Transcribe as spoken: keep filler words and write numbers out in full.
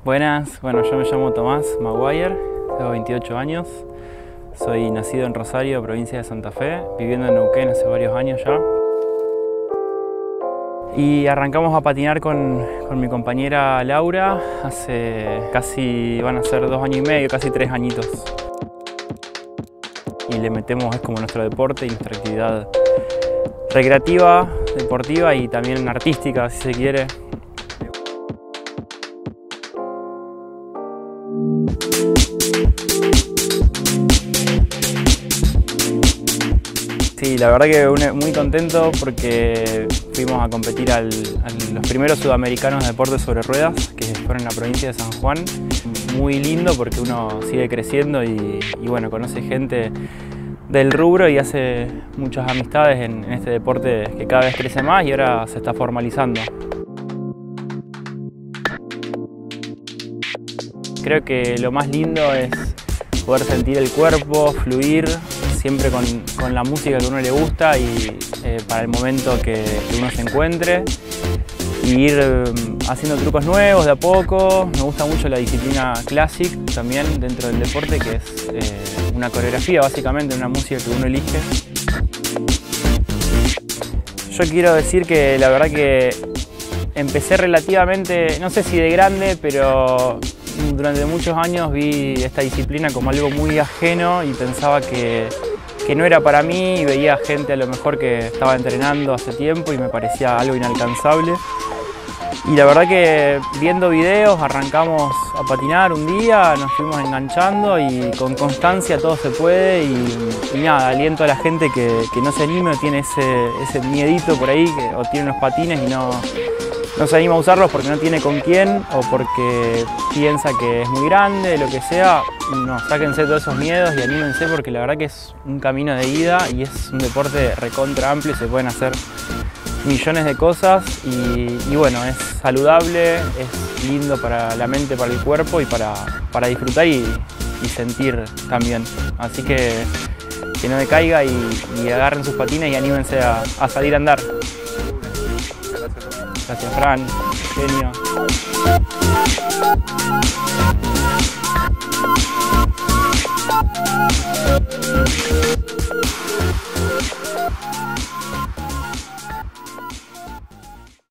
Buenas, bueno, yo me llamo Tomás Maguire, tengo veintiocho años, soy nacido en Rosario, provincia de Santa Fe, viviendo en Neuquén hace varios años ya. Y arrancamos a patinar con, con mi compañera Laura hace casi, van a ser dos años y medio, casi tres añitos. Y le metemos, es como nuestro deporte y nuestra actividad recreativa, deportiva y también artística, si se quiere. Sí, la verdad que muy contento porque fuimos a competir al, a los primeros sudamericanos de deportes sobre ruedas, que fueron en la provincia de San Juan. Muy lindo porque uno sigue creciendo y, y bueno, conoce gente del rubro y hace muchas amistades en, en este deporte que cada vez crece más y ahora se está formalizando. Creo que lo más lindo es poder sentir el cuerpo, fluir, siempre con, con la música que a uno le gusta y eh, para el momento que, que uno se encuentre. Y ir eh, haciendo trucos nuevos de a poco. Me gusta mucho la disciplina Classic también dentro del deporte, que es eh, una coreografía básicamente, una música que uno elige. Yo quiero decir que la verdad que empecé relativamente, no sé si de grande, pero durante muchos años vi esta disciplina como algo muy ajeno y pensaba que, que no era para mí y veía gente a lo mejor que estaba entrenando hace tiempo y me parecía algo inalcanzable. Y la verdad que viendo videos arrancamos a patinar un día, nos fuimos enganchando y con constancia todo se puede y, y nada, aliento a la gente que, que no se anime o tiene ese, ese miedito por ahí que, o tiene unos patines y no, no se anima a usarlos porque no tiene con quién o porque piensa que es muy grande, lo que sea. No, sáquense todos esos miedos y anímense porque la verdad que es un camino de ida y es un deporte recontra amplio y se pueden hacer millones de cosas y, y bueno, es saludable, es lindo para la mente, para el cuerpo y para, para disfrutar y, y sentir también. Así que que no decaiga y, y agarren sus patines y anímense a, a salir a andar. Gracias, Fran, genio.